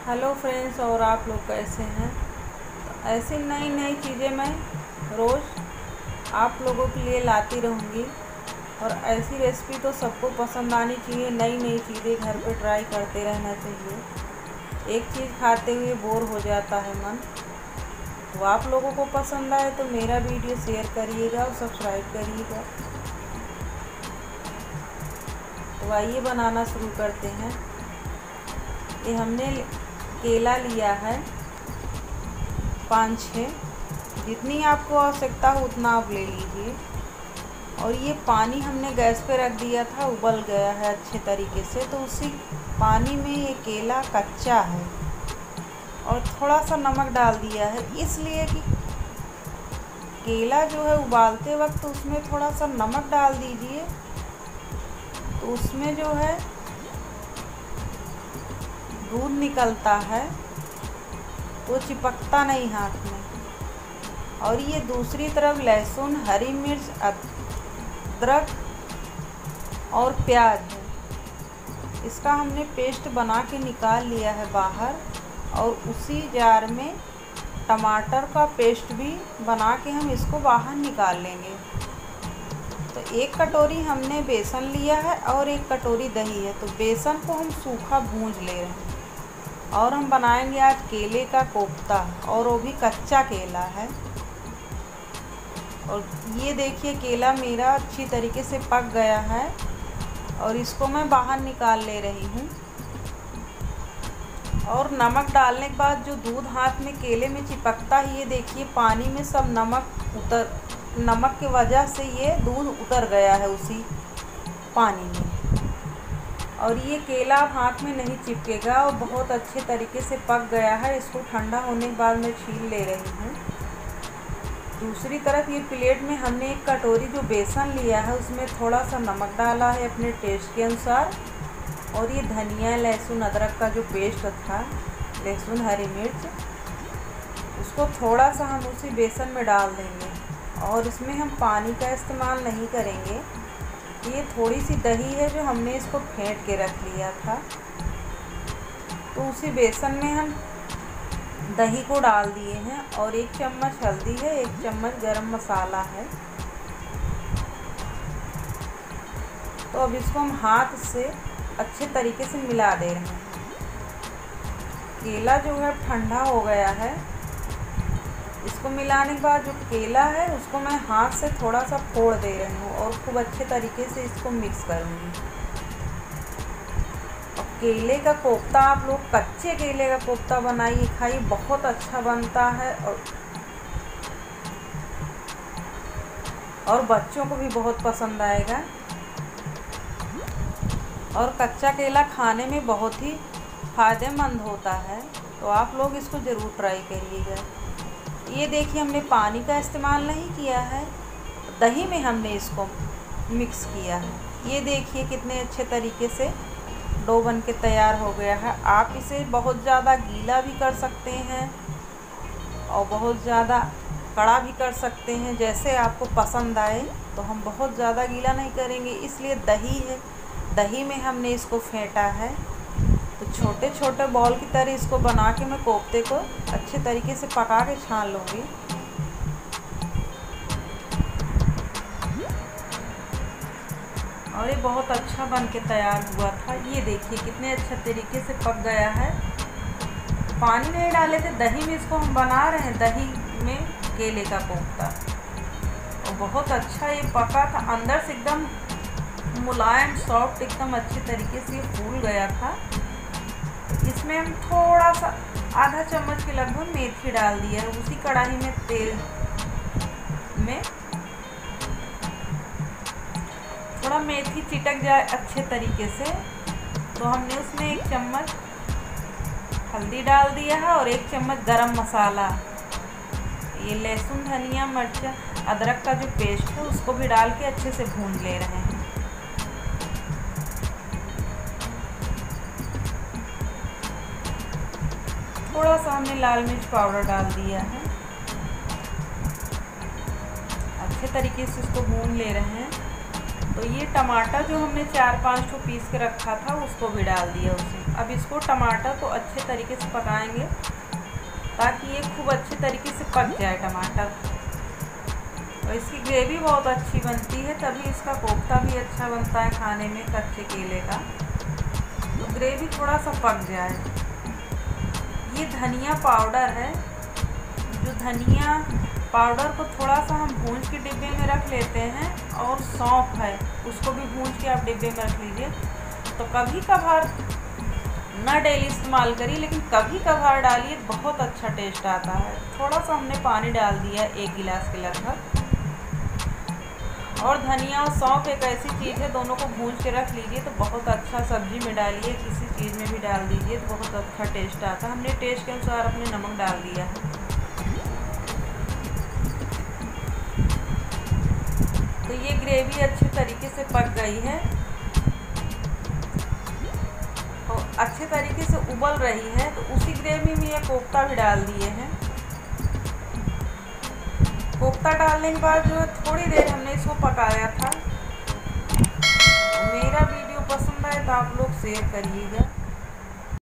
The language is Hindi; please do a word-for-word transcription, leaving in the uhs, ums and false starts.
हेलो फ्रेंड्स, और आप लोग कैसे हैं। तो ऐसी नई नई चीज़ें मैं रोज़ आप लोगों के लिए लाती रहूँगी। और ऐसी रेसिपी तो सबको पसंद आनी चाहिए। नई नई चीज़ें घर पे ट्राई करते रहना चाहिए। एक चीज़ खाते हुए बोर हो जाता है मन। तो आप लोगों को पसंद आए तो मेरा वीडियो शेयर करिएगा और सब्सक्राइब करिएगा। तो आइए बनाना शुरू करते हैं। ये हमने केला लिया है पाँच छः, जितनी आपको आवश्यकता हो उतना आप ले लीजिए। और ये पानी हमने गैस पे रख दिया था, उबल गया है अच्छे तरीके से। तो उसी पानी में ये केला कच्चा है और थोड़ा सा नमक डाल दिया है, इसलिए कि केला जो है उबालते वक्त उसमें थोड़ा सा नमक डाल दीजिए, तो उसमें जो है दूध निकलता है, वो चिपकता नहीं हाथ में। और ये दूसरी तरफ लहसुन, हरी मिर्च, अदरक और प्याज है, इसका हमने पेस्ट बना के निकाल लिया है बाहर। और उसी जार में टमाटर का पेस्ट भी बना के हम इसको बाहर निकाल लेंगे। तो एक कटोरी हमने बेसन लिया है और एक कटोरी दही है। तो बेसन को हम सूखा भूंज ले रहे हैं और हम बनाएंगे आज केले का कोफ्ता, और वो भी कच्चा केला है। और ये देखिए केला मेरा अच्छी तरीके से पक गया है और इसको मैं बाहर निकाल ले रही हूँ। और नमक डालने के बाद जो दूध हाथ में केले में चिपकता है, ये देखिए पानी में सब नमक उतर नमक की वजह से ये दूध उतर गया है उसी पानी में। और ये केला हाथ में नहीं चिपकेगा और बहुत अच्छे तरीके से पक गया है। इसको ठंडा होने के बाद मैं छील ले रही हूँ। दूसरी तरफ ये प्लेट में हमने एक कटोरी जो बेसन लिया है उसमें थोड़ा सा नमक डाला है अपने टेस्ट के अनुसार। और ये धनिया, लहसुन, अदरक का जो पेस्ट था, लहसुन, हरी मिर्च, उसको थोड़ा सा हम उसी बेसन में डाल देंगे। और इसमें हम पानी का इस्तेमाल नहीं करेंगे। ये थोड़ी सी दही है जो हमने इसको फेंट के रख लिया था, तो उसी बेसन में हम दही को डाल दिए हैं। और एक चम्मच हल्दी है, एक चम्मच गरम मसाला है। तो अब इसको हम हाथ से अच्छे तरीके से मिला दे रहे हैं। केला जो है ठंडा हो गया है। इसको मिलाने के बाद जो केला है उसको मैं हाथ से थोड़ा सा फोड़ दे रही हूँ और खूब अच्छे तरीके से इसको मिक्स करूँगी। और केले का कोफ्ता आप लोग कच्चे केले का कोफ्ता बनाइए, खाइए, बहुत अच्छा बनता है। और और बच्चों को भी बहुत पसंद आएगा। और कच्चा केला खाने में बहुत ही फ़ायदेमंद होता है, तो आप लोग इसको ज़रूर ट्राई करिएगा। ये देखिए हमने पानी का इस्तेमाल नहीं किया है, दही में हमने इसको मिक्स किया है। ये देखिए कितने अच्छे तरीके से डो बन के तैयार हो गया है। आप इसे बहुत ज़्यादा गीला भी कर सकते हैं और बहुत ज़्यादा कड़ा भी कर सकते हैं, जैसे आपको पसंद आए। तो हम बहुत ज़्यादा गीला नहीं करेंगे, इसलिए दही है, दही में हमने इसको फेंटा है। तो छोटे छोटे बॉल की तरह इसको बना के मैं कोफ्ते को अच्छे तरीके से पका के छान लूँगी। और ये बहुत अच्छा बन के तैयार हुआ था। ये देखिए कितने अच्छे तरीके से पक गया है। पानी नहीं डाले थे, दही में इसको हम बना रहे हैं, दही में केले का कोफ्ता। और बहुत अच्छा ये पका था, अंदर से एकदम मुलायम, सॉफ्ट, एकदम अच्छे तरीके से फूल गया था। इसमें हम थोड़ा सा आधा चम्मच के लगभग मेथी डाल दिया है उसी कढ़ाई में, तेल में थोड़ा मेथी चिटक जाए अच्छे तरीके से। तो हमने उसमें एक चम्मच हल्दी डाल दिया है और एक चम्मच गरम मसाला, ये लहसुन, धनिया, मिर्च, अदरक का जो पेस्ट है उसको भी डाल के अच्छे से भून ले रहे हैं। थोड़ा सा हमने लाल मिर्च पाउडर डाल दिया है। अच्छे तरीके से इसको भून ले रहे हैं। तो ये टमाटर जो हमने चार पांच ठो पीस के रखा था उसको भी डाल दिया उसे। अब इसको टमाटर को अच्छे तरीके से पकाएंगे ताकि ये खूब अच्छे तरीके से पक जाए टमाटर। और इसकी ग्रेवी बहुत अच्छी बनती है, तभी इसका कोफ्ता भी अच्छा बनता है खाने में कच्चे केले का। तो ग्रेवी थोड़ा सा पक जाए। ये धनिया पाउडर है, जो धनिया पाउडर को थोड़ा सा हम भूंज के डिब्बे में रख लेते हैं, और सौंफ है उसको भी भूंज के आप डिब्बे में रख लीजिए। तो कभी कभार ना डेली इस्तेमाल करिए, लेकिन कभी कभार डालिए, बहुत अच्छा टेस्ट आता है। थोड़ा सा हमने पानी डाल दिया एक गिलास के लगभग। और धनिया और सौंफ एक ऐसी चीज़ है, दोनों को भूंज के रख लीजिए तो बहुत अच्छा, सब्जी में डालिए, किसी चीज़ में भी डाल दीजिए तो बहुत अच्छा टेस्ट आता है। हमने टेस्ट के अनुसार अपने नमक डाल दिया है। तो ये ग्रेवी अच्छे तरीके से पक गई है और अच्छे तरीके से उबल रही है। तो उसी ग्रेवी में ये कोफ्ता भी डाल दिए हैं। कोफ्ता डालने के बाद जो है थोड़ी देर हमने इसको पकाया था। मेरा वीडियो पसंद आए तो आप लोग शेयर करिएगा।